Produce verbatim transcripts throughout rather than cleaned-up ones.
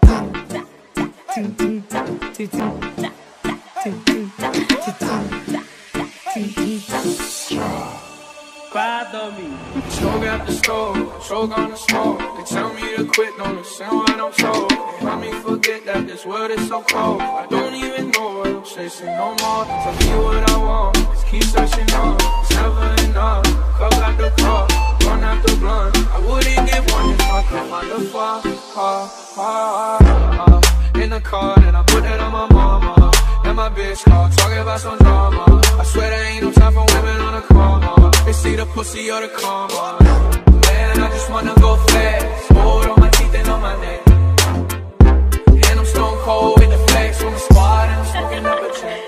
Smoke at the store, smoke on the smoke. They tell me to quit, don't listen what I'm told. They help me forget that this world is so cold. I don't even know what I'm chasing no more. Tell me what I want, just keep searching on. It's never enough, cup at the cup, run after blunt. I wouldn't get one if I could find the far, far, far, far. In the car, then I put that on my mama. And my bitch call, talking about some drama. I swear there ain't no time for women on the corner. They see the pussy or the karma. Man, I just wanna go fast. Hold on my teeth and on my neck. And I'm stone cold with the flex on the squad, and I'm smoking up a check.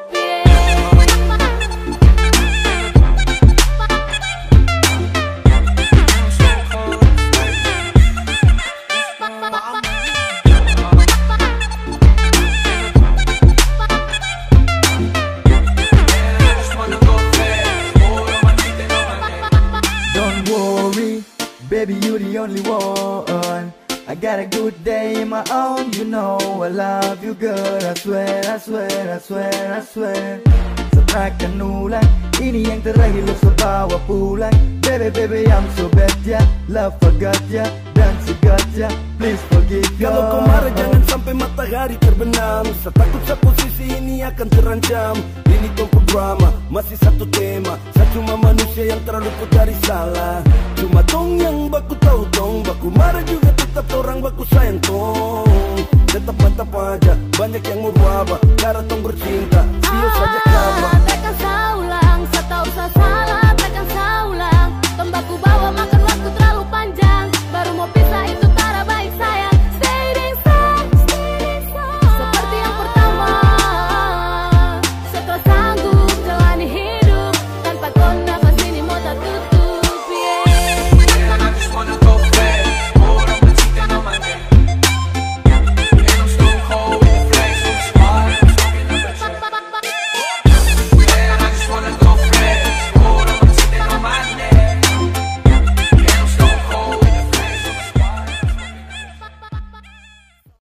Baby, you the only one. I got a good day in my own. You know I love you good. I swear, I swear, I swear, I swear. Seakan ulang, ini yang terakhir lo sebawa pulang. Baby, baby, I'm so bad ya. Love forgot ya, dan segat ya. Please forgive ya. Kalau kau marah jangan sampai matahari terbenam. Saya takut sa posisi ini akan terancam. Ini tongkol drama, masih satu tema. Saya cuma manusia yang terlalu luput dari salah. Cuma tong yang baku tahu tong. Baku marah juga tetap orang baku sayang tong. Tetap mantap aja, banyak yang mau wabah. Cara tong bercinta, sial saja